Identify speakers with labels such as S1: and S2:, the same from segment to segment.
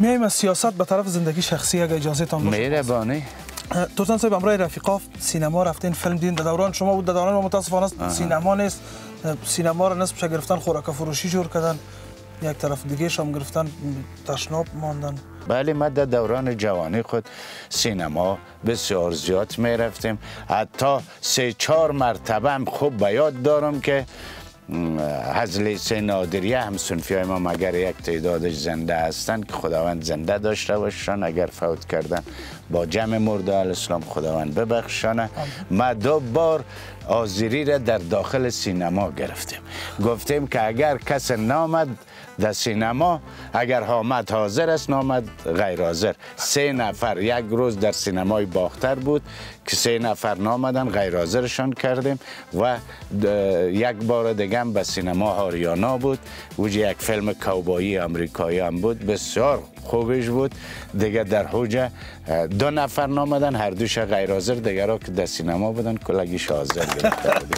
S1: میایم از سیاست به طرف زندگی شخصی اگه اجازه تان باشه.
S2: مهربانی.
S1: ترسان صاحب امروز رفیقا سینما رفتین فیلم دیدین، در دوران شما بود، در دوران ما متاسفانه سینما نیست. سینما رو نصفش گرفتن خوراک فروشی جور کردن، یک طرف دیگه هم گرفتن تشناب ماندن.
S2: بله، ما در دوران جوانی خود سینما بسیار زیاد می رفتیم، حتی 3-4 مرتبه هم خوب به یاد دارم که حضرت نادریه هم صنفی های ما مگر یک تعدادش زنده هستند که خداوند زنده داشته باشن، اگر فوت کردن با جمع مرده الاسلام خداوند ببخشانه. ما 2 بار آذری را در داخل سینما گرفتیم، گفتیم که اگر کس نامد در سینما، اگر آمد حاضر است، نامد غیر حاضر. 3 نفر یک روز در سینمای باختر بود که 3 نفر نامدن، غیر حاضرشان کردیم. و یک بار دیگه هم به سینما هاریانا بود، اوجه یک فیلم کوبایی امریکایی هم بود، بسیار خوبش بود دیگه. در حوجه 2 نفر نامدن، هر دوش غیر حاضر، دیگه را که در سینما بودن کلگیش حاضر گرفته بودیم.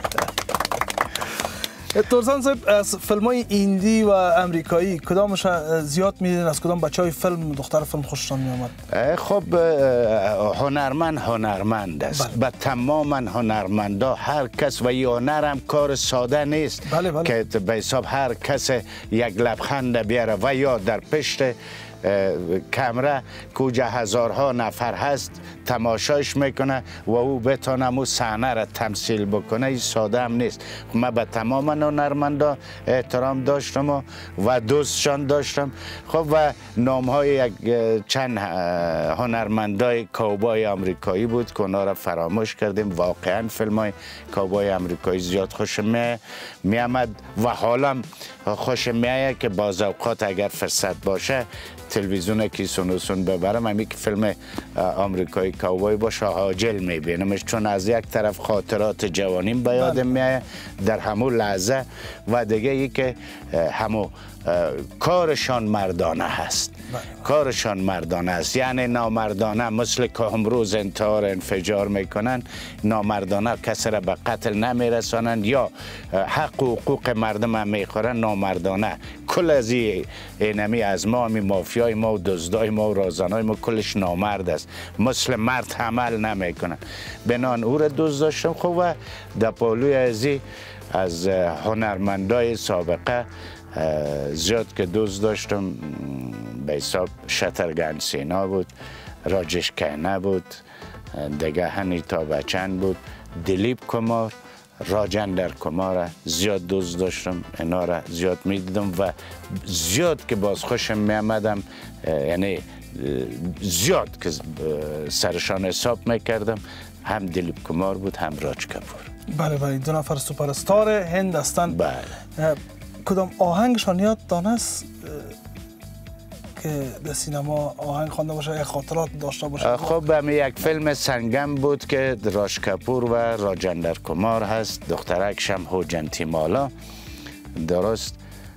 S1: ترسان صاحب از فیلم های ایندی و امریکایی کدامش زیاد میدین؟ از کدام بچه های فیلم، دختر فیلم خوشتان میامد؟
S2: خب هنرمند است. به تمام هنرمندا هر کس، و این هنر هم کار ساده نیست.
S1: بله.
S2: که به حساب هر کس یک لبخند بیاره و یا در پشت کمره کجا هزارها نفر هست تماشایش میکنه و او بتونه مو صحنه را تمثیل بکنه، این ساده هم نیست. من به تمام هنرمندا احترام داشتم و دوستشان داشتم. خب و نام های چند هنرمندای کوبای آمریکایی بود که اونا را فراموش کردیم. واقعا فیلم های کوبای آمریکایی زیاد خوشم میامد و حالا خوشم میآید که باز اوقات اگر فرصت باشه تلویزیون کیسونوسون ببرم، همی که فیلم آمریکایی کوبای باشه حاجل میبینمش، چون از یک طرف خاطرات جوانیم به یادم میاد در همون لحظه، و دیگه ای که همون کارشان مردانه هست. کارشان مردانه است، یعنی نامردانه مثل که امروز انفجار میکنن، نامردانه کسی را به قتل نمیرسانند یا حق و حقوق مردم هم میخورن. نامردانه کل از اینمی از ما، همی مافیای ما و دزدای ما و رازانای ما کلش نامرد است، مثل مرد عمل نمیکنن. بنان او را دوست داشتم. خب و در پالوی از هنرمندای سابقه زیاد که دوست داشتم، به حساب شترگن سینا بود، راجش کینه بود، دیگه هنیتا بچن بود، دلیپ کمار، راجندر کمار زیاد دوست داشتم، اینا را زیاد میدیدم و زیاد که باز خوشم میامدم، یعنی زیاد که سرشان حساب میکردم، هم دلیپ کمار بود هم راج کپور.
S1: بله 2 نفر سوپر استار هند هستند.
S2: بله.
S1: کدام آهنگشان یاد دانست که در سینما آهنگ خوانده باشه، خاطرات داشته باشه؟
S2: خب همین یک فیلم سنگم بود که راج کپور و راجندر کمار هست، دخترکش هم هوجنتی مالا. درست.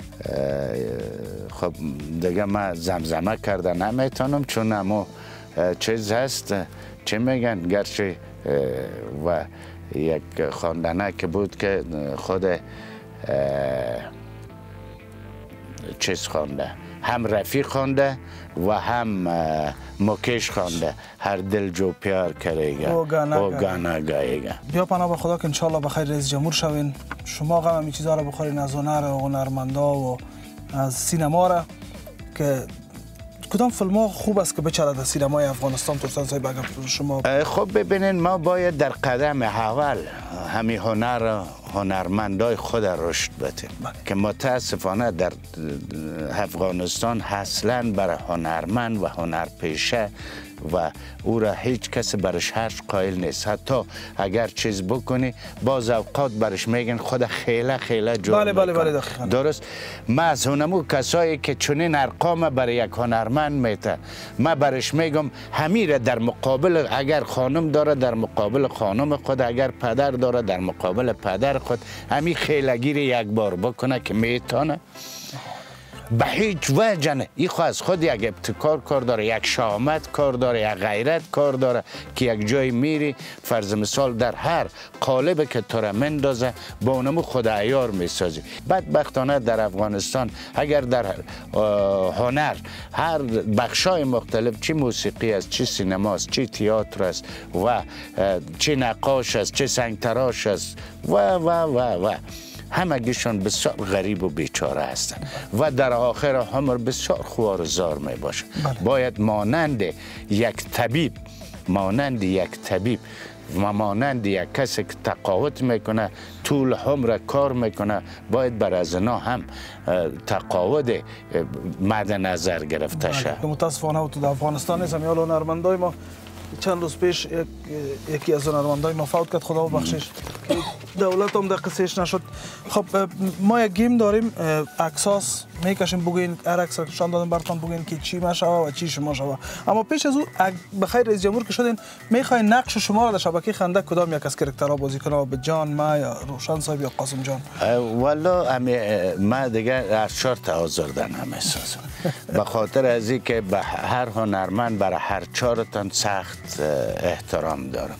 S2: خب دیگه من زمزمه کرده نمیتونم، چون همو چیز هست، چه میگن، گرچه و یک خواندنه که بود که خود چیز خوانده، هم رفیق خوانده و هم مکیش خوانده، هر دل جو پیار کریگا و گانا گایگا.
S1: بیا پناه به خدا که انشالله بخیر رئیس جمهور شوین، شما غم همی چیزها را بخورین، از هنر و هنرمندا و از سینما را. که کدام فیلم ها خوب است که بچره در سینمای افغانستان ترسان صاحب اگر شما؟
S2: خب ببینین، ما باید در قدم اول همین هنرمندای خود رشد بدیم که متاسفانه در افغانستان اصلا برای هنرمند و هنرپیشه و او را هیچ کس برش هرش قائل نیست. حتی اگر چیز بکنی باز اوقات برش میگن خود خیله جور
S1: بله
S2: درست. ما از اونمو کسایی که چنین ارقام برای یک هنرمند میته، ما برش میگم همین در مقابل، اگر خانم داره در مقابل خانم خود، اگر پدر داره در مقابل پدر خود، همین خیلگیری یک بار بکنه که میتونه. به هیچ وجه نه. این خود از خود یک ابتکار کار داره، یک شهامت کار داره، یک غیرت کار داره که یک جای میری فرض مثال در هر قالب که تو را مندازه با اونمو خود عیار میسازی. بدبختانه در افغانستان اگر در هنر هر بخشای مختلف، چی موسیقی است، چی سینما است، چی تئاتر است و چی نقاش است، چی سنگتراش است و همگیشون بسیار غریب و بیچاره هستند و در آخر عمر بسیار خوارزار می باشند. باید مانند یک طبیب و مانند یک کسی که تقاعد میکنه طول عمر کار میکنه باید بر از اینا هم تقاعد مد نظر گرفته شد.
S1: متاسفانه تو افغانستان نیستم. یا هنرمندای ما چند روز پیش یکی از هنرمندای ما فوت کرد، خدا بخشش، دولت هم در قصهش نشد. خب ما یک گیم داریم، عکساس میکشیم، بگوین هر عکس نشان دادم براتون بگوین که چی ما شوه و چی شما شوه. اما پیش از او بخیر رئیس جمهور که شدین میخواین نقش شما را در شبکه خنده کدام یک از کرکترها بازی کنه؟ به جان ما یا روشن صاحب یا قاسم جان؟
S2: والا ما دیگه از 4 تا آزردن هم احساسم به خاطر از این که به هر هنرمند برای هر 4 تان سخت احترام دارم،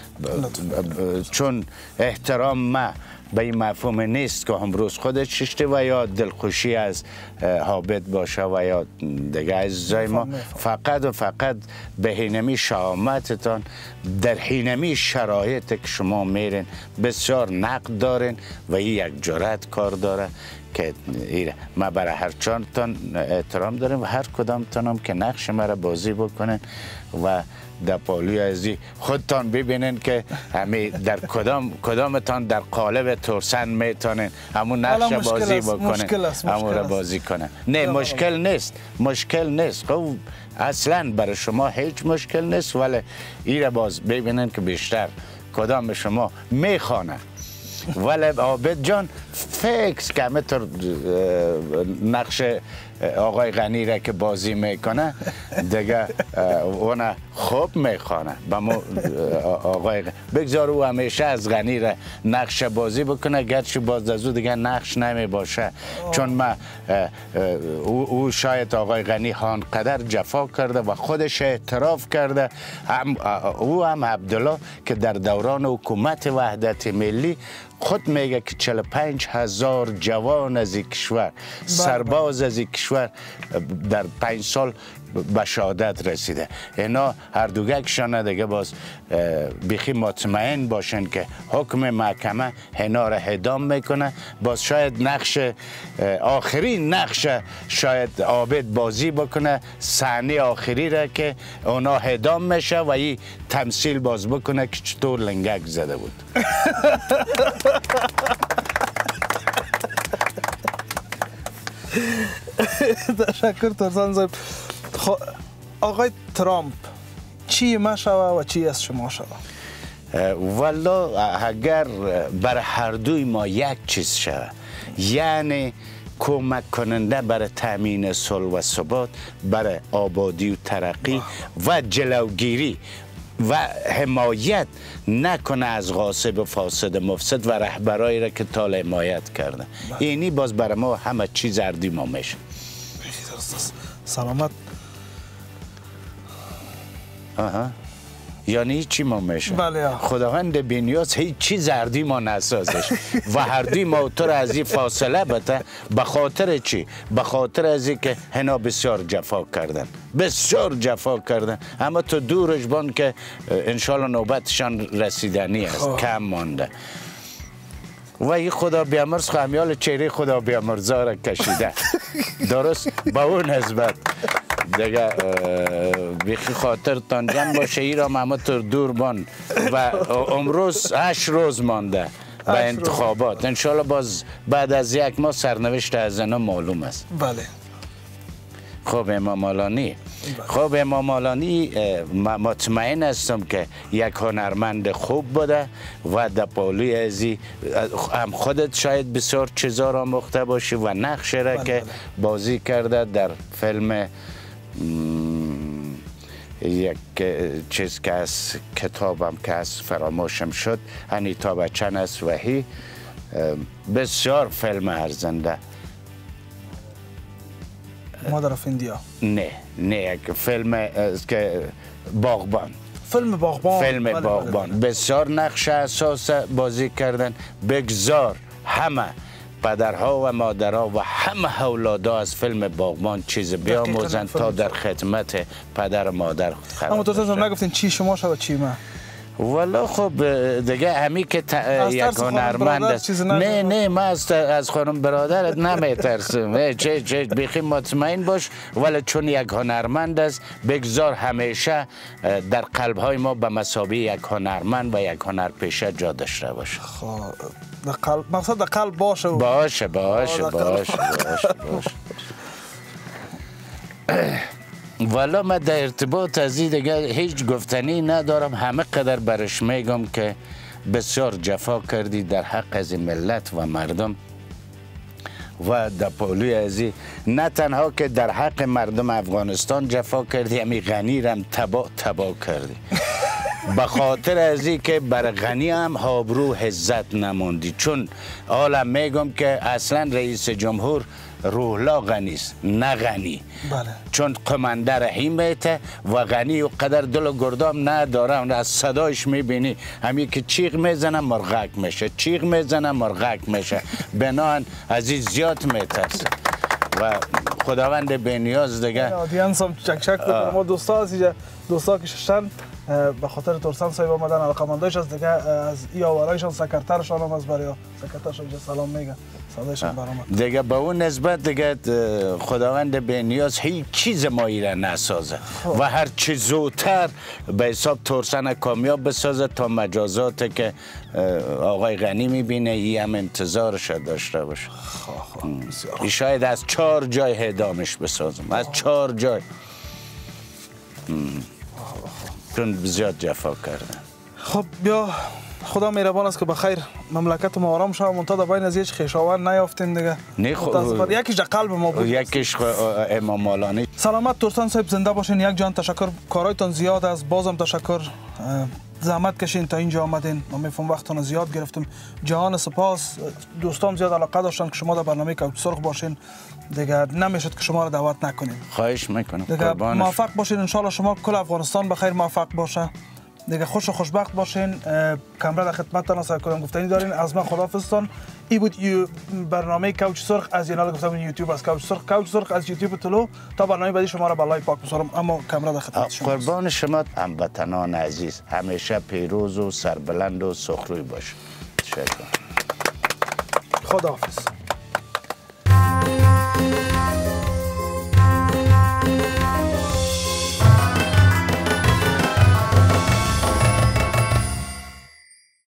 S2: چون احترام ما به این مفهوم نیست که امروز خودش ششته و یا دلخوشی از حابط باشه و یا دیگه عزیزای ما، فقط و فقط به هینمی شهامتتان در هینمی شرایط که شما میرین بسیار نقد دارین و این یک جرأت کار داره که ما برای هر 4 تان احترام داریم و هر کدام تانم که نقش ما را بازی بکنن و در پالوی ازی خودتان ببینین که همه در کدامتان در قالب ترسن میتونین همون نقش بازی بکنین، همون را بازی کنن. نه مشکل نیست خب اصلا برای شما هیچ مشکل نیست، ولی این را باز ببینین که بیشتر کدام شما میخوانه. ولی عابد جان فکس که همه طور نقش آقای غنی را که بازی میکنه دیگه اونه خوب میخوانه به آقای بگذار او همیشه از غنی را نقش بازی بکنه، گرچه باز از او دیگه نقش نمی باشه، چون ما او شاید آقای غنی آنقدر جفا کرده و خودش اعتراف کرده، او هم عبدالله که در دوران حکومت وحدت ملی خود میگه که 45,000 جوان از این کشور، سرباز از این کشور در 5 سال به شهادت رسیده. اینا هر دوگکشان دیگه باز بیخی مطمئن باشن که حکم محکمه اینا را اعدام میکنه. باز شاید نقش آخرین نقش شاید عابد بازی بکنه، صحنه آخری را که اونا اعدام میشه و این تمثیل باز بکنه که چطور لنگک زده بود.
S1: تشکر ترسان صاحب. آقای ترامپ چی ما شوه و چی از شما شوه؟
S2: والا اگر بر هر دوی ما یک چیز شوه، یعنی کمک کننده برای تامین صلح و ثبات، برای آبادی و ترقی و جلوگیری و حمایت نکنه از غاصب و فاسد مفسد و رهبرایی را که تا حمایت کرده. اینی باز برای ما همه چیز اردی ما میشه.
S1: سلامت.
S2: یعنی چی ما میشه؟
S1: بله.
S2: خداوند بینیاز هیچ چیز اردی ما نسازش و هر دوی ما تو را از این فاصله بده. به خاطر چی؟ به خاطر از این که هنا بسیار جفا کردن، اما تو دورش بان که انشالله نوبتشان رسیدنی است، کم مانده. و این خدا بیامرز خمیال چهره خدا بیامرزا را کشیده درست با اون نسبت دیگه بیخی خاطرتان جمع باشه. ای را همه طور دور بان و امروز 8 روز مانده به انتخابات. انشالله باز بعد از 1 ماه سرنوشت از اینا معلوم است.
S1: بله.
S2: خب امام مالانی مطمئن هستم که یک هنرمند خوب بوده و در پالوی ازی هم خودت شاید بسیار چیزا را مخته باشی و نقش را که بازی کرده در فیلم یک چیز که از کتابم که از فراموشم شد، انیتا بچن است و هی بسیار فیلم ارزنده.
S1: مادر آف ایندیا.
S2: نه یک فیلم است که باغبان.
S1: فیلم باغبان.
S2: بسیار نقش اساس بازی کردن. بگذار همه پدرها و مادرها و همه اولادها از فیلم باغبان چیز بیاموزند تا در خدمت پدر و مادر خود قرار
S1: اما تو نگفتین چی شما شد و چی من؟
S2: والا خب دیگه همی که یک هنرمند است. نه ما از خانم برادرت نمیترسم. چه بیخی مطمئن باش. ولی چون یک هنرمند است بگذار همیشه در قلب های ما به مثابه یک هنرمند و یک هنرپیشه جا داشته باشه.
S1: مقصد در قلب باشه.
S2: باشه. والا من در ارتباط از این دیگه هیچ گفتنی ندارم. همه قدر برش میگم که بسیار جفا کردی در حق از ملت و مردم و در پولوی ازی. نه تنها که در حق مردم افغانستان جفا کردی، همی غنی رم تبا کردی. به خاطر ازی که بر غنی هم آبرو عزت نموندی. چون حالا میگم که اصلا رئیس جمهور روحلا غنی است نه غنی.
S1: بله.
S2: چون قمنده رحیم ایته و غنی و قدر دل و گردام نداره. از صدایش میبینی همی که چیغ میزنه مرغک میشه، چیغ میزنه مرغک میشه. بنان از این زیاد میترسه و خداوند بینیاز دیگه.
S1: آدینس هم چک ما دوستا که ششن به خاطر ترسان صاحب آمدن علاقمندایش از دیگه از ای آورایشان سکرترشان هم از برای سکرترشان سلام میگه صدایشان برآمد
S2: دیگه. به اون نسبت دیگه خداوند بینیاز هیچ چیز ما ایره نسازه و هر چی زودتر به حساب ترسان کامیاب بسازه تا مجازات که آقای غنی میبینه ای هم انتظارش داشته باشه. شاید از 4 جای اعدامش بسازم، از 4 جای. چون زیاد جفا کردن.
S1: خب بیا خدا مهربان است که بخیر مملکت ما آرام شد. منتها در بین از هیچ خویشاوند نیافتیم دیگه. یکیش در قلب ما بود،
S2: یکیش امام مالانی.
S1: سلامت ترسان صاحب، زنده باشین. یک جان تشکر، کارایتان زیاد است. بازم تشکر، زحمت کشین تا اینجا آمدین. ما میفهم وقتتون زیاد گرفتیم. جهان سپاس. دوستان زیاد علاقه داشتن که شما در برنامه کوچ سرخ باشین. دیگه نمیشد که شما رو دعوت نکنیم.
S2: خواهش میکنم.
S1: دیگه موفق باشین ان شاء الله. شما کل افغانستان بخیر موفق باشه. دیگه خوش و خوشبخت باشین. کامرا در خدمتتان است. کدام گفتنی دارین از من خداحافظتان. ای بود برنامه کوچ سرخ از یانال گفتم یوتیوب از کوچ سرخ از یوتیوب طلو. تا برنامه بعدی شما را به لایو پاک می‌سپارم. اما کامرا در خدمت شما.
S2: قربان شما هموطنان عزیز. همیشه پیروز و سربلند و سخروی باش. تشکر.
S1: خداحافظ.